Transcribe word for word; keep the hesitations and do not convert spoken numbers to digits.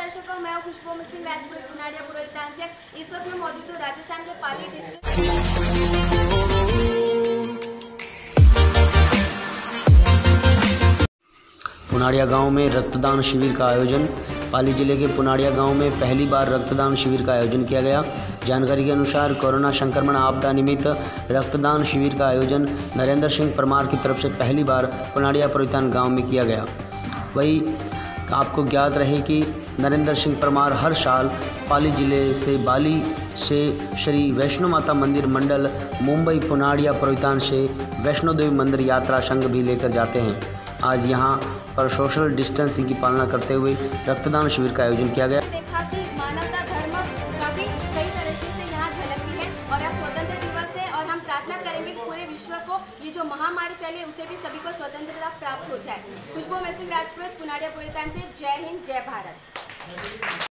दर्शकों, मैं खुशबू सिंह राजपूत पुनाड़िया पुरोहितान से। इस वक्त मैं मौजूद हूँ राजस्थान के पाली डिस्ट्रिक्ट। पुनाड़िया गांव में रक्तदान शिविर का आयोजन। पाली जिले के पुनाड़िया गांव में पहली बार रक्तदान शिविर का आयोजन किया गया। जानकारी के अनुसार कोरोना संक्रमण आपदा निमित्त रक्तदान शिविर का आयोजन नरेंद्र सिंह परमार की तरफ से पहली बार पुनाड़िया पुरोहितान गांव में किया गया। वही आपको ज्ञात रहे कि नरेंद्र सिंह परमार हर साल पाली जिले से बाली से श्री वैष्णो माता मंदिर मंडल मुंबई पुनाड़िया पुरोहितान से वैष्णो देवी मंदिर यात्रा संघ भी लेकर जाते हैं। आज यहां पर सोशल डिस्टेंसिंग की पालना करते हुए रक्तदान शिविर का आयोजन किया गया। देखा कि मानवता धर्म काफी सही तरीके से यहाँ झलकती है और आज स्वतंत्र दिवस है और हम प्रार्थना करेंगे कि पूरे विश्व को ये जो महामारी फैली है उसे भी सभी को स्वतंत्रता प्राप्त हो जाए। खुशबू सिंह राजपूत पुनाड़िया पुरोहितान से। जय हिंद, जय भारत।